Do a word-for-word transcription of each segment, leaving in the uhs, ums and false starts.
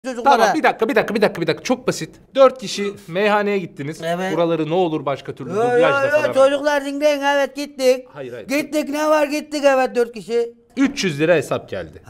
çocuklara. Tamam bir dakika bir dakika bir dakika bir dakika çok basit. Dört kişi meyhaneye gittiniz. Evet. Buraları ne olur başka türlü Yo, yo, dublajla yo, falan. çocuklar dinleyin, evet gittik. Hayır, hayır. Gittik, ne var, gittik, evet dört kişi. üç yüz lira hesap geldi.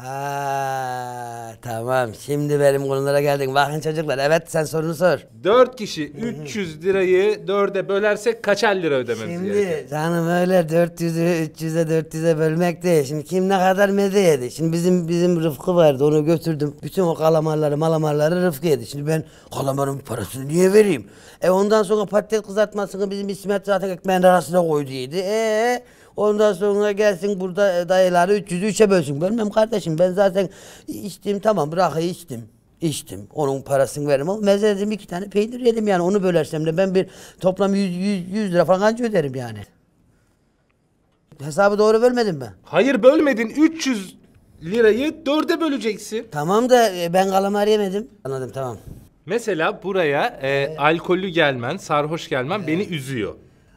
Ha tamam, şimdi benim konulara geldin. Bakın çocuklar, evet sen sorunu sor. Dört kişi üç yüz lirayı dörde bölersek kaçar lira ödememiz Şimdi gerekiyor? canım öyle dört yüzü üç yüze dört yüze bölmek değil. Şimdi kim ne kadar meze yedi. Şimdi bizim bizim Rıfkı vardı, onu götürdüm. Bütün o kalamarları malamarları Rıfkı yedi. Şimdi ben kalamarın parasını niye vereyim? E ondan sonra patates kızartmasını bizim İsmet zaten ekmeğin arasına koydu yedi. Eee ondan sonra gelsin burada dayıları üç yüzü üçe bölsün. Bölmem kardeşim, ben zaten içtim, tamam rakıyı içtim. İçtim. Onun parasını veririm ama meze dedim, iki tane peynir yedim yani, onu bölersem de ben bir toplam yüz, yüz, yüz lira falan anca öderim yani. Hesabı doğru bölmedim mi? Hayır bölmedin. üç yüz lirayı dörde böleceksin. Tamam da e, ben kalamar yemedim. Anladım, tamam. Mesela buraya e, alkollü gelmen, sarhoş gelmen beni üzüyor.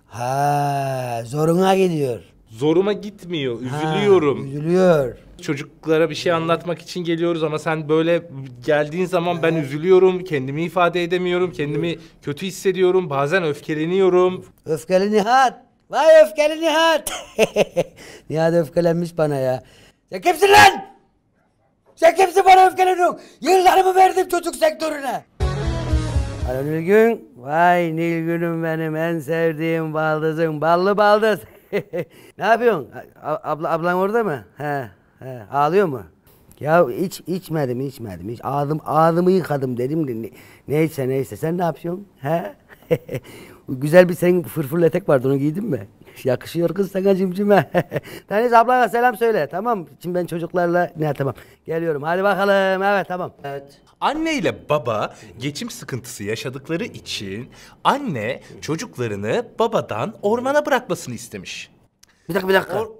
Ha, zoruna gidiyor. Zoruma gitmiyor, üzülüyorum. Ha, üzülüyor. Çocuklara bir şey anlatmak için geliyoruz ama sen böyle geldiğin zaman ben üzülüyorum, kendimi ifade edemiyorum, kendimi kötü hissediyorum, bazen öfkeleniyorum. Öfkeli Nihat. Vay öfkeli Nihat. Nihat öfkelenmiş bana ya. Sen kimsin lan? Sen kimsin bana öfkeleniyorsun? Yıllarımı verdim çocuk sektörüne. Alo Nilgün. Vay Nilgün'üm benim en sevdiğim baldızım. Ballı baldız. Ne yapıyorsun? A- abla, ablan orada mı? He, he. Ağlıyor mu? Ya iç içmedim içmedim. Hiç ağzım ağzımı yıkadım dedim de ne- neyse neyse. Sen ne yapıyorsun? He? Güzel bir senin fırfırlı etek vardı, onu giydin mi? Yakışıyor kız sana cimcime. Neyse ablana selam söyle, tamam. Şimdi ben çocuklarla ne tamam. Geliyorum hadi bakalım, evet tamam. Evet. Anne ile baba geçim sıkıntısı yaşadıkları için anne çocuklarını babadan ormana bırakmasını istemiş. Bir dakika bir dakika. Or-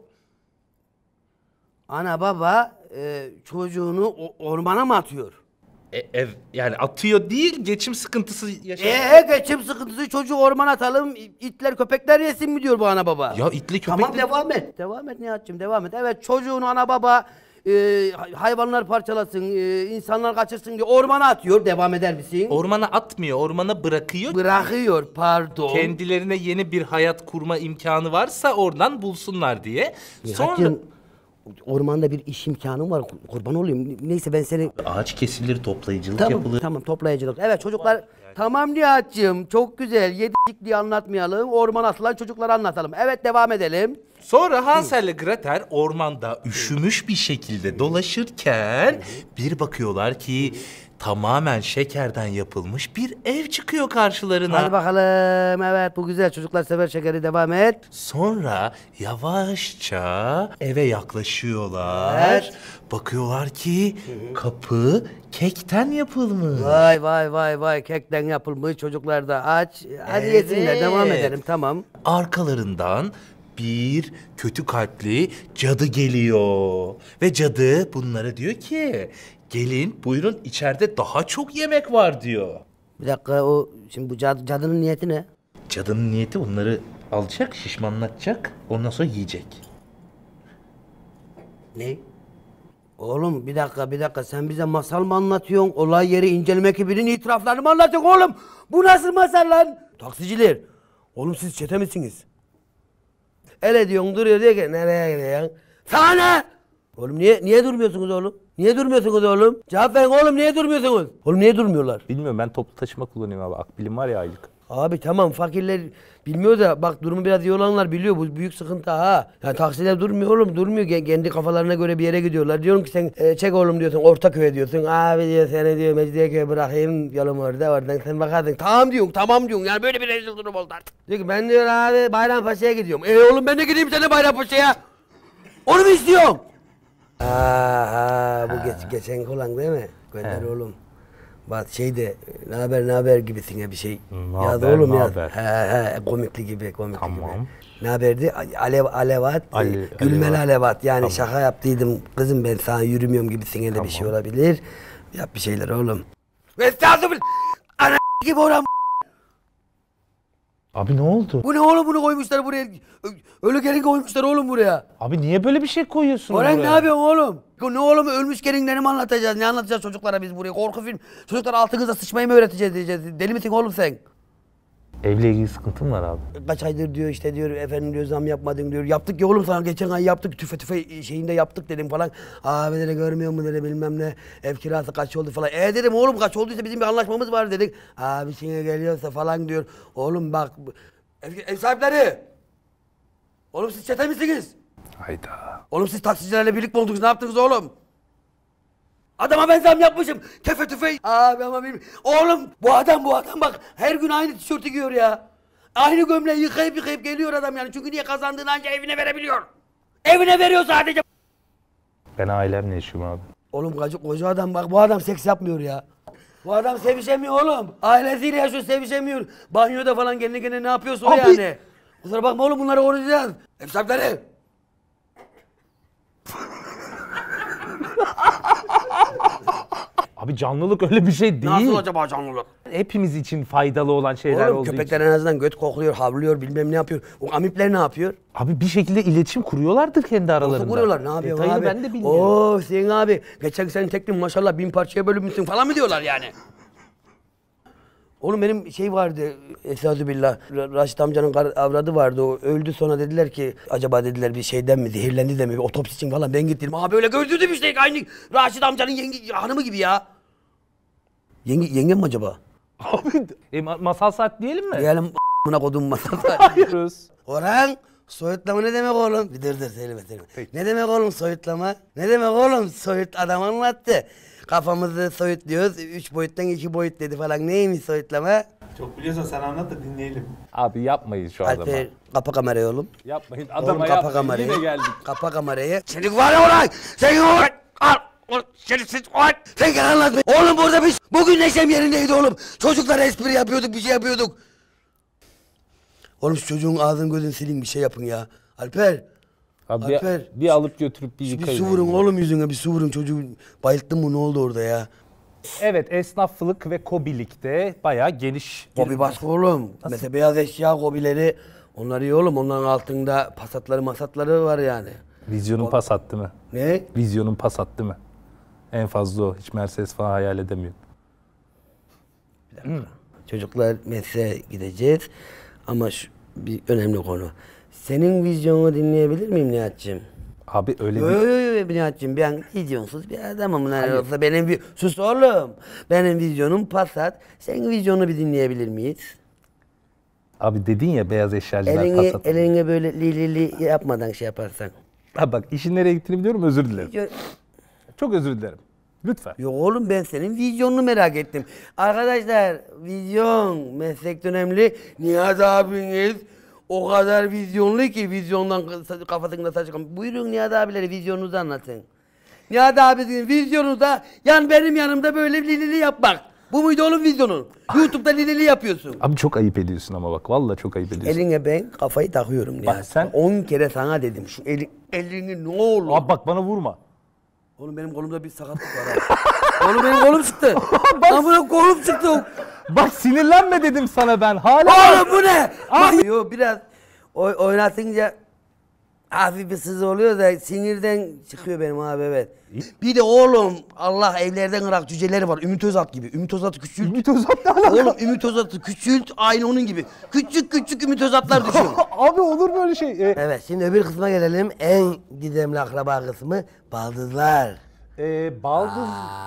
Ana baba e, çocuğunu o- ormana mı atıyor? E, ev yani atıyor değil, geçim sıkıntısı yaşamış. Eee geçim sıkıntısı, çocuğu ormana atalım, itler köpekler yesin mi diyor bu ana baba? Ya itli köpekli... Tamam devam et. Devam et Nihat'cığım, devam et. Evet, çocuğunu ana baba e, hayvanlar parçalasın, e, insanlar kaçırsın diye ormana atıyor. Devam eder misin? Ormana atmıyor, ormana bırakıyor. Bırakıyor, pardon. Kendilerine yeni bir hayat kurma imkanı varsa oradan bulsunlar diye. Sonra Nihat'cığım, ormanda bir iş imkanım var, kurban olayım. Neyse ben seni... ağaç kesilir, toplayıcılık Tamam, yapılır. tamam toplayıcılık. Evet çocuklar, tamam Nihat'cığım, çok güzel. Yedikliği anlatmayalım, ormana atılan çocukları anlatalım. Evet, devam edelim. Sonra Hansel ile Gretel ormanda üşümüş bir şekilde dolaşırken bir bakıyorlar ki tamamen şekerden yapılmış bir ev çıkıyor karşılarına. Hadi bakalım, evet bu güzel, çocuklar sever şekeri, devam et. Sonra yavaşça eve yaklaşıyorlar. Evet. Bakıyorlar ki kapı kekten yapılmış. Vay vay vay vay, kekten yapılmış, çocuklar da aç. Hadi yesinler, devam edelim, tamam. Arkalarından bir kötü kalpli cadı geliyor. Ve cadı bunlara diyor ki gelin buyurun, içeride daha çok yemek var diyor. Bir dakika, o şimdi bu cad cadının niyeti ne? Cadının niyeti onları alacak, şişmanlatacak, ondan sonra yiyecek. Ne? Oğlum bir dakika bir dakika, sen bize masal mı anlatıyorsun? Olay yeri inceleme ekibinin itiraflarını mı anlatıyorsun oğlum? Bu nasıl masal lan? Taksiciler. Oğlum siz çete misiniz? Öyle diyorsun, duruyor diyor ki nereye gidiyorsun? Sana ne? Oğlum niye niye durmuyorsunuz oğlum? Niye durmuyorsunuz oğlum? Cevap verin oğlum, niye durmuyorsunuz? Oğlum niye durmuyorlar? Bilmiyorum, ben toplu taşıma kullanıyorum abi. Akbilim var ya, aylık. Abi tamam, fakirler bilmiyor da bak, durumu biraz iyi olanlar biliyor, bu büyük sıkıntı ha. Yani taksiler durmuyor oğlum, durmuyor, Gen- kendi kafalarına göre bir yere gidiyorlar. Diyorum ki sen e, çek oğlum diyorsun, Ortaköy'e diyorsun. Abi diyor seni diyor Mecidiyeköy'e bırakayım, yolum orada, oradan sen bakarsın. Tamam diyorsun, tamam diyorsun, yani böyle bir rezil durum oldu artık. Diyor ki ben diyor abi Bayrampaşa'ya gidiyorum. E oğlum ben de gideyim seninle Bayrampaşa'ya. Onu mu istiyorsun? Aha, bu geç, geçen olan değil mi? Gönder oğlum. Bak şeyde ne haber ne haber gibisin bir şey. Ne ya haber, da oğlum ne ya. haber? He he, komikli gibi, komikli Tamam. gibi. Ne haberdi? Alev alevat, Ale- e, gülmeli alevat. alevat. Yani Tamam. şaka yaptıydım. Kızım ben sana yürümüyorum gibisine de Tamam. bir şey olabilir. Yap bir şeyler oğlum. Estağfurullah. Ana gibi oğlum. Abi ne oldu? Bu ne oğlum, bunu koymuşlar buraya. Ö- Ölü gelin koymuşlar oğlum buraya. Abi niye böyle bir şey koyuyorsun Orhan buraya? ne yapıyorsun oğlum? Ne oğlum, ölmüş gelinleri mi anlatacağız? Ne anlatacağız çocuklara biz buraya? Korku film. Çocuklara altınıza sıçmayı mı öğreteceğiz diyeceğiz? Deli misin oğlum sen? Evle ilgili sıkıntım var abi. Kaç aydır diyor işte diyor efendim diyor zam yapmadın diyor. Yaptık ya oğlum, sana geçen ay yaptık, tüfe tüfe şeyinde yaptık dedim falan. Abi dedi görmüyor mu dedi bilmem ne, ev kirası kaç oldu falan. E dedim oğlum kaç olduysa bizim bir anlaşmamız var dedik. Abi şimdi geliyorsa falan diyor. Oğlum bak ev, ev sahipleri. Oğlum siz çete misiniz? Hayda. Oğlum siz taksicilerle birlik mi oldunuz, ne yaptınız oğlum? Adama ben zam yapmışım. Tefe tüfe. Abi ama benim... Oğlum bu adam bu adam bak her gün aynı tişörtü giyiyor ya. Aynı gömleği yıkayıp yıkayıp geliyor adam yani. Çünkü niye, kazandığını anca evine verebiliyor. Evine veriyor sadece. Ben ailemle yaşıyorum abi. Oğlum koca, koca adam bak, bu adam seks yapmıyor ya. Bu adam sevişemiyor oğlum. Ailesiyle yaşıyor, sevişemiyor. Banyoda falan kendi kendine ne yapıyorsa o Abi- yani. Kusura bakma oğlum, bunları konuşacağız. Ev sahipleri. Abi canlılık öyle bir şey değil. Nasıl acaba canlılık? Hepimiz için faydalı olan şeyler Oğlum olduğu köpekler için. en azından göt kokluyor, havlıyor, bilmem ne yapıyor. O amipler ne yapıyor? Abi bir şekilde iletişim kuruyorlardır kendi aralarında. Nasıl kuruyorlar? Ne yapıyor Detayını abi? ben de bilmiyorum. Oo Hüseyin abi, geçen sen tektin maşallah bin parçaya bölünmüşsün falan mı diyorlar yani? Oğlum benim şey vardı, estağfirullah, Ra- Raşit amcanın kar- avradı vardı, o öldü, sonra dediler ki acaba dediler bir şeyden mi, zehirlendi de mi, bir otopsi için falan. Ben gittim, abi öyle gördürdüm işte, aynı Raşit amcanın yenge, hanımı gibi ya. Yenge, yengem mi acaba? Abi e, ma- masal saat diyelim mi? Diyelim a**ına kodum masada. Hayırız. Orhan, soyutlama ne demek oğlum? Bir dur dur söyleme söyleme. Ne demek oğlum soyutlama? Ne demek oğlum soyut, adam anlattı. Kafamızı soyutluyoruz, üç boyuttan iki boyut dedi falan. Neymiş soyutlama? Çok biliyorsan sen anlat da dinleyelim. Abi yapmayın şu adama. Alper, kapa kamerayı oğlum. Yapmayın. Oğlum Adama kapa yapmayın. kamerayı. Yine geldik. Kapa kamerayı. Senin var ya Orhan! Senin Orhan! Al! Al! Şerefsiz Orhan! Sen gel anlatma. Oğlum burada biz bugün neşem yerindeydi oğlum. Çocuklara espri yapıyorduk, bir şey yapıyorduk. Oğlum şu çocuğun ağzını gözünü silin, bir şey yapın ya. Alper! Abi bir, Alper, bir alıp götürüp bir Bir yıkayın. su vurun oğlum yüzüne, bir su vurun, çocuğu bayılttın mı, ne oldu orada ya? Evet, esnaflık ve kobilikte bayağı geniş. bir- Kobi başka oğlum. Mesela beyaz eşya kobileri, onlar iyi oğlum, onların altında pasatları masatları var yani. Vizyonun pas attı mı? Ne? Vizyonun pas attı mı? En fazla o. Hiç Mercedes falan hayal edemiyorum. Çocuklar mesleğe gideceğiz ama şu bir önemli konu. Senin vizyonunu dinleyebilir miyim Nihat'cığım? Abi öyle Yo bir... yo yo Nihat'cığım, ben vizyonsuz bir adamım. Ne olsa benim vi- sus oğlum. Benim vizyonum Passat. Senin vizyonunu bir dinleyebilir miyiz? Abi dedin ya beyaz eşyacılar pas Elini, atıyor. eline böyle li li li yapmadan şey yaparsan. Ha bak işin nereye gittiğini biliyorum, özür dilerim. Yo- Çok özür dilerim. Lütfen. Yok oğlum, ben senin vizyonunu merak ettim. Arkadaşlar, vizyon meslek önemli. Nihat abiniz o kadar vizyonlu ki vizyondan sa- kafasında saç kalmış. Buyurun Nihat abileri, vizyonunuzu anlatın. Nihat abinin vizyonu da yan benim yanımda böyle lilili yapmak. Bu muydu oğlum vizyonun? YouTube'da lilili yapıyorsun. Abi çok ayıp ediyorsun ama bak. Vallahi çok ayıp ediyorsun. Eline ben kafayı takıyorum Nihat. sen- on kere sana dedim şu eli, elini ne olur. Abi bak bana vurma. Oğlum benim kolumda bir sakatlık var ha. Oğlum benim kolum çıktı. Amına kolum çıktı. Bak sinirlenme dedim sana ben. Hala... Oğlum bu ne? Bak, yo biraz oy, oynatınca hafif bir sızı oluyor da sinirden çıkıyor benim abi, evet. Bir de oğlum Allah evlerden ırak cüceleri var. Ümit Özat gibi. Ümit Özat'ı küçült. Ümit Özat ne alaka? Oğlum Ümit Özat'ı küçült, aynı onun gibi. Küçük küçük Ümit Özat'lar düşün. Abi olur böyle şey. Ee, Evet, şimdi öbür kısma gelelim. En gizemli akraba kısmı baldızlar. e, baldız...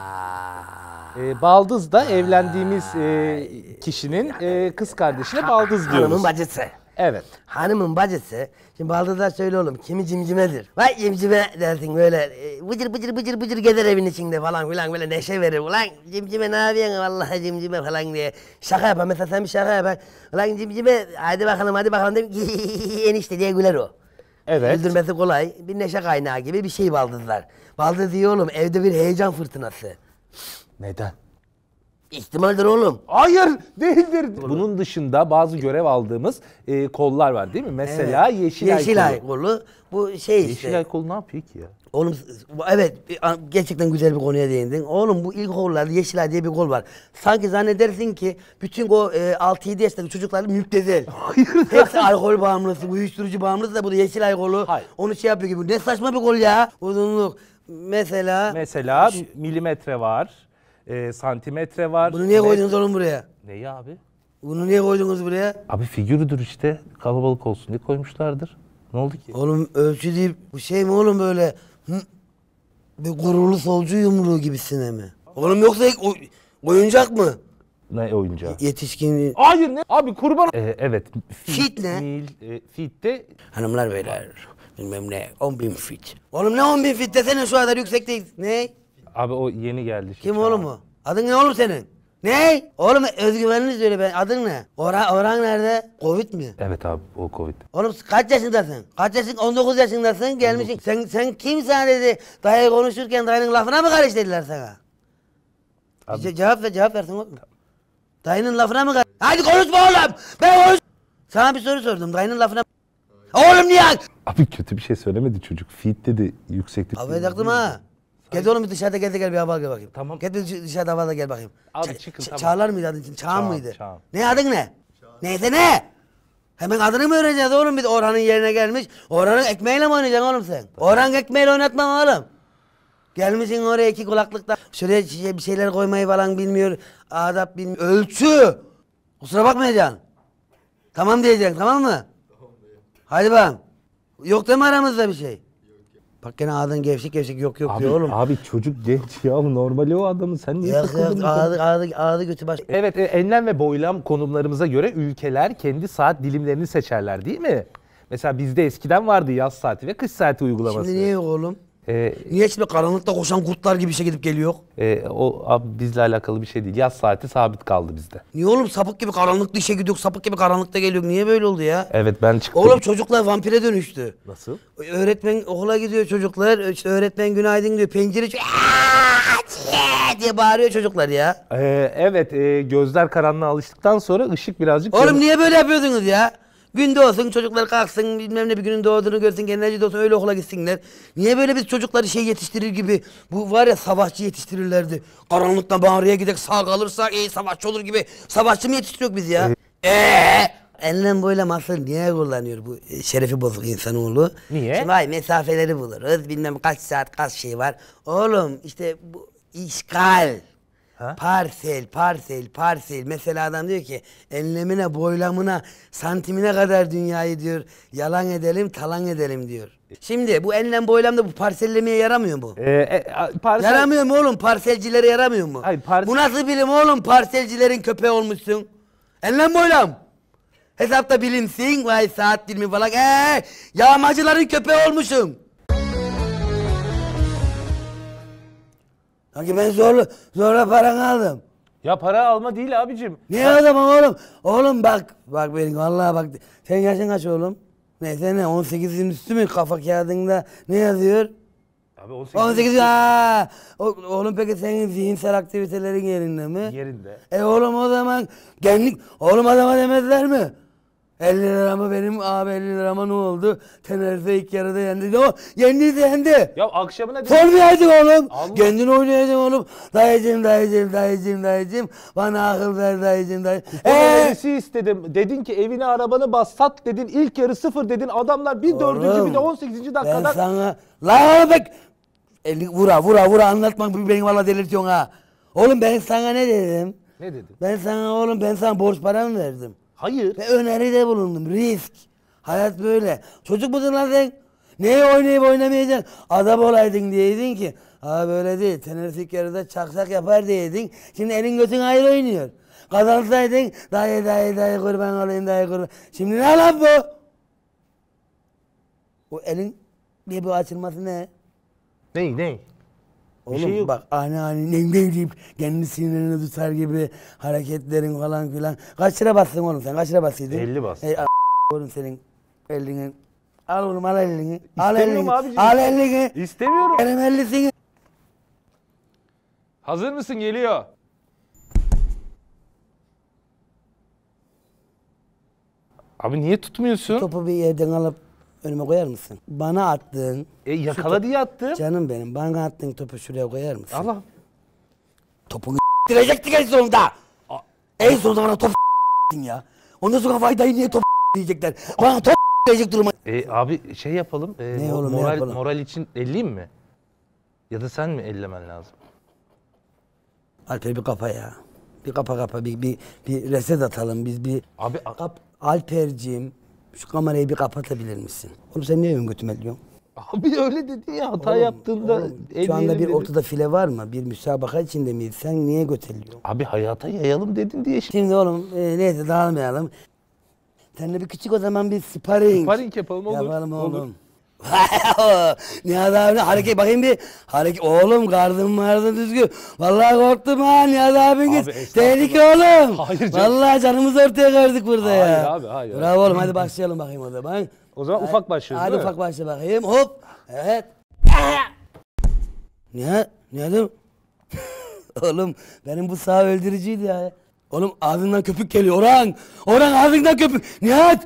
Aa. E, baldız da evlendiğimiz e, kişinin e, kız kardeşine baldız diyoruz. Hanımın bacısı. Evet. Hanımın bacısı, şimdi baldızlar söyle oğlum, kimi cimcimedir. Vay cimcime dersin böyle, e, bıcır bıcır bıcır bıcır gezer evin içinde falan filan, böyle neşe verir. Ulan cimcime ne yapıyorsun vallahi cimcime falan diye. Şaka yapar, mesela sen bir şaka yapar. Ulan cimcime hadi bakalım hadi bakalım dedim, enişte diye güler o. Evet. Güldürmesi kolay, bir neşe kaynağı gibi bir şey baldızlar. Baldız iyi oğlum, evde bir heyecan fırtınası. Neden? İhtimaldir oğlum. Hayır değildir. Bunun dışında bazı görev aldığımız e, kollar var değil mi? Mesela Evet. Yeşilay, Yeşilay kolu. kolu. Bu şey işte. Yeşilay kolu ne yapıyor ki ya? Oğlum evet gerçekten güzel bir konuya değindin. Oğlum bu ilkokullarda Yeşilay diye bir kol var. Sanki zannedersin ki bütün o e, altı yedi yaşındaki çocuklar müptezel. Hepsi alkol bağımlısı, uyuşturucu bağımlısı da bu da Yeşilay kolu. Hayır. Onu şey yapıyor gibi. Ne saçma bir kol ya. Uzunluk. Mesela. Mesela milimetre var, e, santimetre var. Bunu niye Met- koydunuz oğlum buraya? Neyi abi? Bunu niye koydunuz buraya? Abi figürüdür işte. Kalabalık olsun diye koymuşlardır. Ne oldu ki? Oğlum ölçü deyip bu şey mi oğlum böyle? Hı, bir gururlu solcu yumruğu gibisine mi? Oğlum yoksa o, oyuncak mı? Ne oyuncağı? Yetişkin. Hayır ne? Abi kurban. Ee, evet. Fit ne? Mil, e, fit de Hanımlar beyler bilmem ne on bin fit. Oğlum ne on bin fit desene şu kadar yüksekteyiz. Ne? abi o yeni geldi. Şey, Kim oğlum o? Adın ne oğlum senin? Ne? Oğlum özgüvenini söyle ben. Adın ne? Orhan, Orhan nerede? Covid mi? Evet abi o Covid. Oğlum kaç yaşındasın? Kaç yaşın? on dokuz yaşındasın gelmişsin. Sen sen kim sana dedi? Dayı konuşurken dayının lafına mı karış dediler sana? Abi- Ce- cevap ver cevap versin oğlum. Dayının lafına mı karış? Hadi konuşma oğlum. Ben konuş. Sana bir soru sordum. Dayının lafına. Oğlum niye? Abi kötü bir şey söylemedi çocuk. Fit dedi yükseklik. Affederdim ha. Gel oğlum bir dışarıda gel de gel bir hava al gel bakayım. Tamam. Gel bir dış- dışarıda hava al gel bakayım. Abi çıkın, tamam. Çağlar mıydı adın için? Çağan Çağan, mıydı? Çağan. Ne adın ne? Neyse ne? Hemen adını mı öğreneceğiz oğlum? Bir de Orhan'ın yerine gelmiş. Orhan'ın ekmeğiyle mi oynayacaksın oğlum sen? Orhan ekmeğiyle oynatmam oğlum. Gelmişsin oraya iki kulaklıkta. Şuraya şey- bir şeyler koymayı falan bilmiyor. Adap bilmiyor. Ölçü. Kusura bakmayacaksın. Tamam diyeceksin tamam mı? Tamam diyeceğim. Hadi bakalım. Yok değil mi aramızda bir şey? Bak gene ağzın gevşek gevşek yok yok Abi, diyor oğlum. abi çocuk genç ya normali o adamın sen niye Yok takıldın? yok bu kadar? ağzı, ağzı, ağzı götü baş. Evet e, enlem ve boylam konumlarımıza göre ülkeler kendi saat dilimlerini seçerler değil mi? Mesela bizde eskiden vardı yaz saati ve kış saati uygulaması. Şimdi niye yok oğlum? Ee, Niye şimdi karanlıkta koşan kurtlar gibi işe gidip geliyor? e, o abi bizle alakalı bir şey değil. Yaz saati sabit kaldı bizde. Niye oğlum sapık gibi karanlıkta işe gidiyor, sapık gibi karanlıkta geliyor. Niye böyle oldu ya? Evet ben çıktım. Oğlum çocuklar vampire dönüştü. Nasıl? Öğretmen okula gidiyor çocuklar. İşte öğretmen günaydın diyor. Pencere açıyor. "Aa, diye bağırıyor çocuklar ya. Ee, evet e, gözler karanlığa alıştıktan sonra ışık birazcık... Oğlum niye böyle yapıyorsunuz ya? Günde olsun çocuklar kalksın bilmem ne bir günün doğduğunu görsün enerji olsun öyle okula gitsinler. Niye böyle biz çocukları şey yetiştirir gibi bu var ya savaşçı yetiştirirlerdi. Karanlıkta mağaraya gidek sağ kalırsak iyi savaşçı olur gibi savaşçı mı yetiştiriyor biz ya? Eee? Enlem böyle masal niye kullanıyor bu e, şerefi bozuk insanoğlu? Niye? Şimdi ay mesafeleri buluruz bilmem kaç saat kaç şey var. Oğlum işte bu işgal. Ha? Parsel, parsel, parsel. Mesela adam diyor ki enlemine, boylamına, santimine kadar dünyayı diyor yalan edelim, talan edelim diyor. Şimdi bu enlem boylamda bu parsellemeye yaramıyor mu? Ee, e, a- parsel- Yaramıyor mu oğlum? Parselcilere yaramıyor mu? Hayır, parsel- Bu nasıl bilim oğlum? Parselcilerin köpeği olmuşsun. Enlem boylam. Hesapta bilimsin, vay saat dilimi falan. Eee, yağmacıların köpeği olmuşsun. Sanki ben zorla, zorla paranı aldım. Ya para alma değil abicim. Niye o zaman oğlum? Oğlum bak, bak benim vallahi bak. Sen yaşın kaç oğlum? Neyse ne, on sekizin üstü mü kafa kağıdında ne yazıyor? Abi on sekiz on sekiz, aaa! Oğlum peki senin zihinsel aktivitelerin yerinde mi? yerinde. E oğlum o zaman genlik, oğlum adama demezler mi? elli lirama benim abi elli lirama ne oldu? Tenerife ilk yarıda yendi. Ne o? Yendiyse yendi. Ya akşamına... Formayacaksın oğlum. Allah. Kendin oynayacaksın oğlum. Dayıcım, dayıcım, dayıcım, dayıcım. Bana akıl ver dayıcım, dayıcım. O Eee! önerisi istedim. Dedin ki evini arabanı bas sat dedin. İlk yarı sıfır dedin. Adamlar bir dördüncü bir de on sekizinci Ben dakikada... sana... Lan oğlum bak! Elini vura, vura, vura anlatma. Beni valla delirtiyorsun ha. Oğlum ben sana ne dedim? Ne dedin? Ben sana oğlum, ben sana borç para mı verdim? Hayır. Ve öneride bulundum. Risk. Hayat böyle. Çocuk musun lan sen? Neye oynayıp oynamayacaksın? Adam olaydın diyeydin ki. Ha böyle değil. Tenerife ilk yarıda çaksak yapar diyeydin. Şimdi elin götün ayrı oynuyor. Kazansaydın dayı dayı dayı kurban olayım dayı kurban. Şimdi ne lan bu? O elin bir bu açılması ne? Ney ney? Oğlum şey yok. bak ani ani ne ne deyip kendi sinirini tutar gibi hareketlerin falan filan. Kaç lira bastın oğlum sen? Kaç lira bastıydın? elli bas. Ey a- oğlum senin elini. Al oğlum al elini. Al İstemiyorum elini. abicim. Al elini. İstemiyorum. Benim ellisini. Hazır mısın? Geliyor. Abi niye tutmuyorsun? Topu bir yerden alıp önüme koyar mısın? Bana attığın... E yakala diye attım. Canım benim, bana attığın topu şuraya koyar mısın? Allah. Topunu s**tirecektik en sonunda. En sonunda bana top s**tin ya. Ondan sonra vay dayı niye top diyecekler. Bana top s**tirecek duruma. E abi şey yapalım. E, Ne mo- oğlum, ne moral, yapalım? moral için elleyeyim mi? Ya da sen mi ellemen lazım? Alper bir kapa ya. Bir kapa kapa bir, bir, bir reset atalım biz bir. Abi a- Kap, Alperciğim şu kamerayı bir kapatabilir misin? Oğlum sen niye ön götüme ediyorsun? abi öyle dedin ya hata Oğlum, yaptığında oğlum, şu anda elleyelim bir dedin. ortada file var mı? Bir müsabaka içinde miyiz? Sen niye göteliyorsun? Abi hayata yayalım dedin diye şimdi. Şimdi oğlum e, neyse dağılmayalım. Seninle bir küçük o zaman bir sparring. Sparring yapalım, olur, Yapalım olur. oğlum. Nihat abi hareket bakayım bir hareket oğlum gardım vardı düzgün. Vallahi korktum ha Nihat abiniz. Abi, estağfurullah. Tehlike oğlum. Hayır canım. Vallahi canımızı ortaya koyduk burada Hayır ya. abi, hayır. Bravo oğlum hadi başlayalım bakayım o zaman. O zaman ufak başlıyoruz Hadi değil mi? ufak başla bakayım hop. Evet. Nihat, Nihat'ım. Oğlum benim bu sağ öldürücüydü ya. Oğlum ağzından köpük geliyor Orhan. Orhan ağzından köpük. Nihat.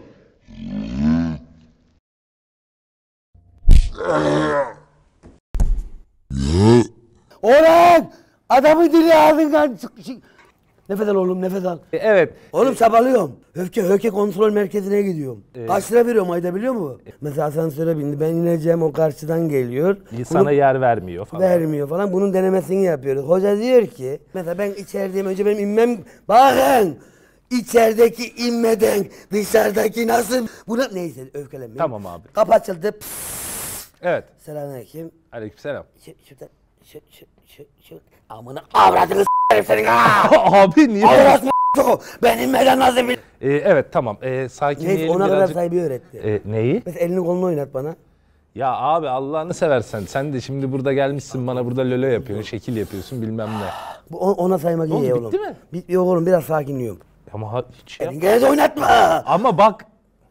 Orhan! Adamın dili ağzından çık. çık- Nefes al oğlum nefes al. E, evet. Oğlum çabalıyorum. Öfke, öfke kontrol merkezine gidiyorum. Kaç lira veriyorum ayda biliyor musun? Mesela asansöre bindi. Ben ineceğim o karşıdan geliyor. Sana Bunu yer vermiyor falan. vermiyor falan. Bunun denemesini yapıyoruz. Hoca diyor ki mesela ben içerideyim önce benim inmem. Bakın! İçerideki inmeden dışarıdaki nasıl? Buna neyse öfkelenmeyin. Tamam abi. Kapı açıldı. Pıs. Evet. Selamünaleyküm. Aleykümselam. Şu, şuradan, şu, şu, şu, şu. Amına avradını s**erim senin ha! Abi niye? Avrat m***o! Benim meden nasıl bil... E, evet tamam. E, Neyse sakinleyelim ona kadar birazcık. sahibi öğretti. E, neyi? Mesela elini kolunu oynat bana. Ya abi Allah'ını seversen sen de şimdi burada gelmişsin bana burada lolo yapıyorsun, şekil yapıyorsun bilmem ne. Bu o- ona saymak oldu, iyi bitti oğlum. mi? Bit yok oğlum biraz sakinliyorum. Ama ha- hiç yap. Elini gene de oynatma! Ama bak.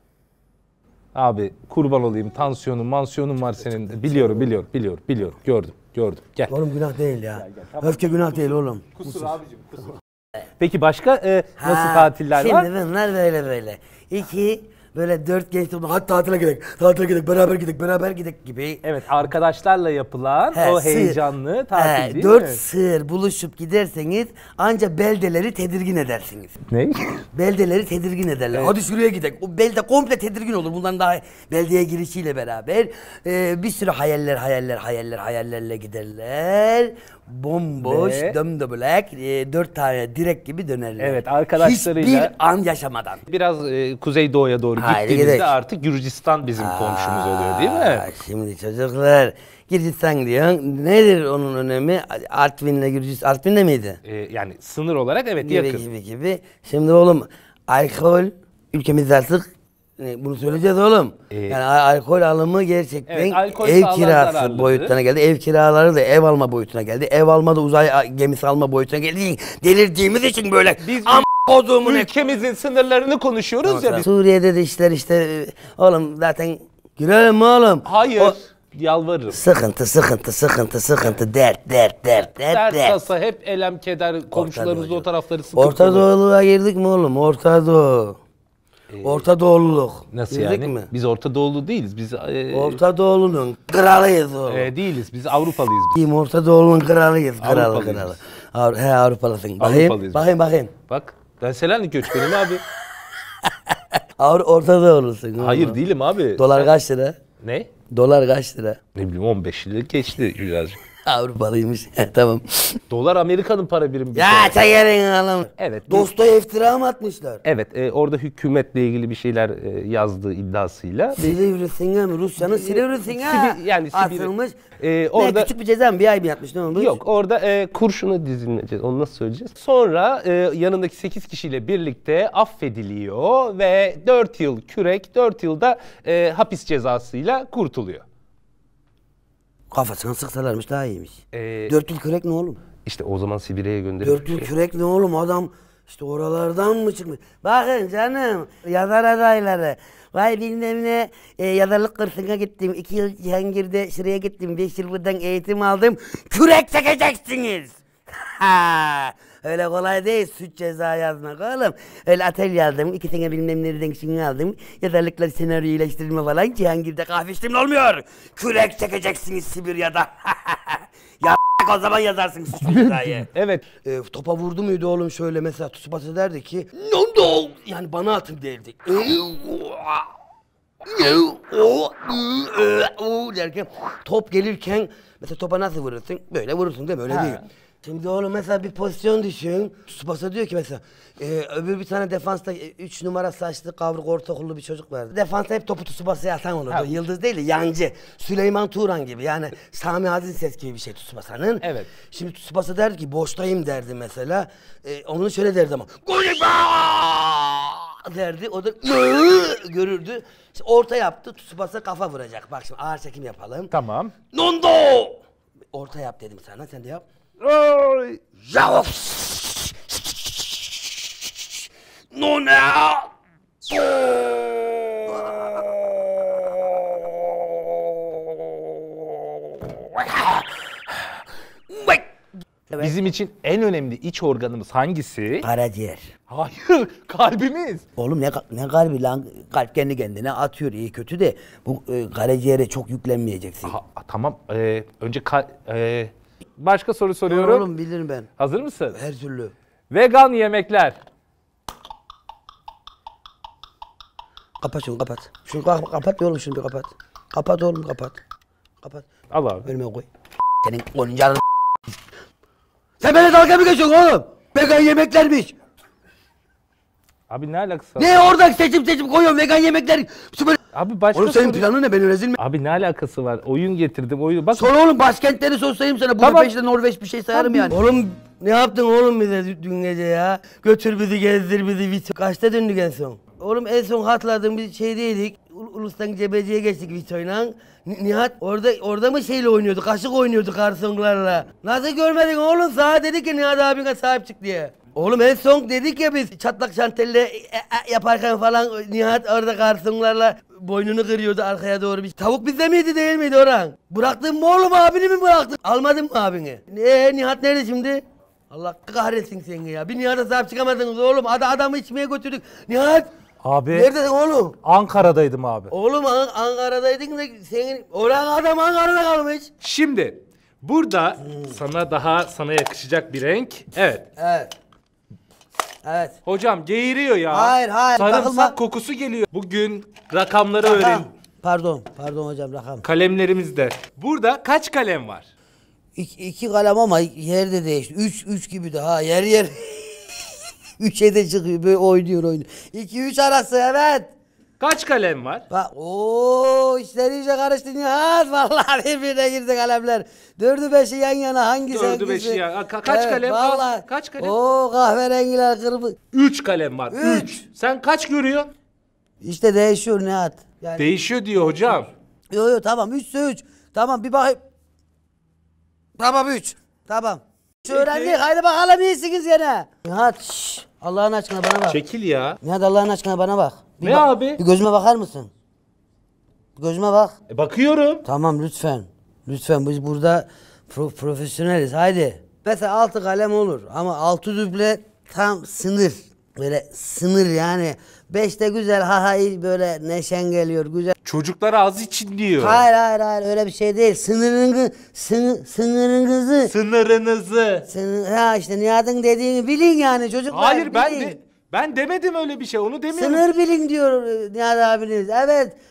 Abi kurban olayım tansiyonun mansiyonun var senin. Biliyorum biliyorum biliyorum biliyorum gördüm gördüm gel. Oğlum günah değil ya. Öfke günah değil oğlum. Kusur abicim kusur. Peki başka e, nasıl Ha, tatiller var? Şimdi bunlar böyle böyle. İki böyle dört genç toplum. Hadi tatile gidelim. Tatile gidelim. Beraber gidelim. Beraber gidelim gibi. Evet arkadaşlarla yapılan He, o sığır. heyecanlı tatil He, değil dört mi? sığır buluşup giderseniz anca beldeleri tedirgin edersiniz. Ne? Beldeleri tedirgin ederler. Hadi şuraya gidelim. O belde komple tedirgin olur. Bundan daha beldeye girişiyle beraber e, bir sürü hayaller, hayaller, hayaller, hayallerle giderler. Bomboş, Ve- dömdöbülek, e, dört tane direk gibi dönerler. Evet, arkadaşlarıyla- Hiçbir an yaşamadan. Biraz e, kuzeydoğuya doğru Haydi gittiğimizde gidelim. artık Gürcistan bizim komşumuz oluyor değil mi? Aa, Şimdi çocuklar, Gürcistan diyorsun. Nedir onun önemi? Artvin'le Gürcistan, Artvin'de miydi? E, yani sınır olarak evet Gibi yakın. gibi gibi. Şimdi oğlum alkol ülkemizde artık e, bunu söyleyeceğiz oğlum. Ee, yani al- alkol alımı gerçekten Evet, alkol ev sağlığa kirası zararlıdır. boyutuna geldi. Ev kiraları da ev alma boyutuna geldi. Ev alma da uzay a- gemisi alma boyutuna geldi. Delirdiğimiz için böyle Biz am koduğumun ülkemizin sınırlarını konuşuyoruz ya biz. Suriye'de de işler işte e, oğlum zaten girelim mi oğlum? Hayır. O- Yalvarırım. sıkıntı sıkıntı sıkıntı sıkıntı dert dert dert dert Dert dert. tasa hep elem keder komşularımız da Doğu. o tarafları sıkıntı. Orta Doğuluğa girdik mi oğlum? Orta Doğu. Orta Doğululuk. Nasıl Girdik yani? mi? Biz Orta Doğulu değiliz. Biz e, Orta Doğulu'nun kralıyız oğlum. e, değiliz. Biz Avrupalıyız biz. Kim Orta Doğulu'nun kralıyız. Kralı Avrupalıyız. kralı. Avru he Avrupalısın. Bakayım, Avrupalıyız. bakayım, bakayım. Bak ben Selanik göçmenim abi. Avru Orta Doğulu'sun. oğlum. Hayır değilim abi. Dolar Sen- kaç lira? Ne? Dolar kaç lira? Ne bileyim on beş lira geçti birazcık. Avrupalıymış. tamam. Dolar Amerika'nın para birimi. bir Ya kere. çekerin oğlum. Evet, biz- Dostoya iftira mı atmışlar? Evet e, orada hükümetle ilgili bir şeyler e, yazdığı iddiasıyla. Silivrisin'e mi? Rusya'nın Silivrisin'e Sibi- yani Sibirya- atılmış. Ee, Orada... orada- Ne, küçük bir ceza mı? Bir ay mı yatmış? Ne olmuş? Yok orada e, kurşuna dizilmeyeceğiz. Onu nasıl söyleyeceğiz? Sonra e, yanındaki sekiz kişiyle birlikte affediliyor ve dört yıl kürek, dört yılda e, hapis cezasıyla kurtuluyor. Kafasına sıksalarmış daha iyiymiş. Ee, Dört yıl kürek ne oğlum? İşte o zaman Sibirya'ya gönderilmiş. Dört yıl kürek ne oğlum? Adam işte oralardan mı çıkmış? Bakın canım yazar adayları. Vay bilmem ne e, yazarlık kursuna gittim. iki yıl Cihangir'de şuraya gittim. Beş yıl buradan eğitim aldım. Kürek çekeceksiniz. Ha, Öyle kolay değil suç ceza yazmak oğlum. Öyle atölye aldım, iki sene bilmem nereden şunu aldım. Yazarlıkla senaryo iyileştirme falan Cihangir'de kahve içtiğimle olmuyor. Kürek çekeceksiniz Sibirya'da. Ya o zaman yazarsın suç cezayı. Evet. E, topa vurdu muydu oğlum şöyle mesela Tsubasa derdi ki no no yani bana atın derdi. derken top gelirken mesela topa nasıl vurursun? Böyle vurursun değil mi? Öyle Ha. değil. Şimdi oğlum mesela bir pozisyon düşün. Tsubasa diyor ki mesela e, öbür bir tane defansta e, üç numara saçlı kavruk ortaokullu bir çocuk vardı. Defansta hep topu Tsubasa'ya atan olurdu. Ha. Yıldız değil de yancı. Süleyman Turan gibi yani Sami Aziz gibi bir şey Tsubasa'nın. Evet. Şimdi Tsubasa derdi ki boştayım derdi mesela. E, onu şöyle derdi ama. derdi. O da görürdü. İşte orta yaptı. Tsubasa kafa vuracak. Bak şimdi ağır çekim yapalım. Tamam. Nondo! Orta yap dedim sana. Sen de yap. Oy. Ya. Nona! Bizim için en önemli iç organımız hangisi? Karaciğer. Hayır, kalbimiz. Oğlum ne ne kalbi lan? Kalp kendi kendine atıyor iyi kötü de bu e, karaciğere çok yüklenmeyeceksin. Ha, tamam. Ee, önce ka- ee, başka soru soruyorum. Oğlum bilirim ben. Hazır mısın? Her türlü. Vegan yemekler. Kapat şunu kapat. Şunu kapat, kapat oğlum şunu bir kapat. Kapat oğlum kapat. Kapat. Al abi. Önüme koy. Senin oyuncağını Sen beni dalga mı geçiyorsun oğlum? Vegan yemeklermiş. Abi ne alakası var? Ne oradan seçim seçim koyuyorum vegan yemekler. Süper. Abi başka Oğlum senin soru- planın ne? Beni rezil mi? Abi ne alakası var? Oyun getirdim. Oyun. Bak. Sonra oğlum başkentleri sorsayım sana. Tamam. Budapeşte Norveç bir şey sayarım yani. Oğlum ne yaptın oğlum bize dün gece ya? Götür bizi gezdir bizi. Vito. Kaçta döndük en son? Oğlum en son hatırladığım bir şeydeydik. Ul- Ulus'tan Cebeci'ye geçtik Vito'yla. Ni- Nihat orada orada mı şeyle oynuyordu? Kaşık oynuyordu garsonlarla. Nasıl görmedin oğlum? Sana dedi ki Nihat abine sahip çık diye. Oğlum en son dedik ya biz çatlak şantelle e, e, yaparken falan Nihat orada garsonlarla boynunu kırıyordu arkaya doğru. Bir tavuk bizde miydi değil miydi Orhan? Bıraktın mı oğlum abini mi bıraktın? Almadın mı abini? Eee Nihat nerede şimdi? Allah kahretsin seni ya. Bir Nihat'a sahip çıkamadınız oğlum. Ad adamı içmeye götürdük. Nihat! Abi Neredesin oğlum? Ankara'daydım abi. Oğlum An- Ankara'daydın da senin... Orhan adam Ankara'da kalmış. Şimdi burada sana daha sana yakışacak bir renk. Evet. Evet. Evet. Hocam geğiriyor ya. Hayır, hayır, Sarımsak takılma. kokusu geliyor. Bugün rakamları öğren. Rakam. Pardon, pardon hocam rakam. Kalemlerimizde. Burada kaç kalem var? İki, iki kalem ama yerde değişti. Üç, üç gibi de ha yer yer. Üçe de çıkıyor böyle oynuyor oynuyor. İki üç arası evet. Kaç kalem var? Bak ooo işler iyice karıştı Nihat. Vallahi birbirine girdi kalemler. Dördü beşi yan yana hangisi Dördü hangisi? beşi yan- Ka- kaç kalem? Vallahi. Kaç kalem? Oo kahverengiler kırmızı. Üç kalem var. Üç. Üç. Sen kaç görüyorsun? İşte değişiyor Nihat. Yani, Değişiyor diyor hocam. yo yo tamam üçse üç. Tamam bir bakayım. Tamam üç. Tamam. Üç öğrendik haydi bakalım iyisiniz gene. Nihat şşş. Allah'ın aşkına bana bak. Çekil ya. Nihat Allah'ın aşkına bana bak. Bir Ne bak- abi? Bir gözüme bakar mısın? Bir gözüme bak. E, bakıyorum. Tamam lütfen. Lütfen biz burada pro- profesyoneliz haydi. Mesela altı kalem olur ama altı duble tam sınır. Böyle sınır yani. Beşte güzel ha ha iyi böyle neşen geliyor güzel. Çocuklar ağzı için diyor. Hayır hayır hayır öyle bir şey değil. Sınırını sını, sınırınızı Sınırınızı. sınır, ha işte Nihat'ın dediğini bilin yani çocuklar. Hayır ben bilin. de ben demedim öyle bir şey. Onu demiyorum. Sınır bilin diyor e, Nihat abiniz. Evet.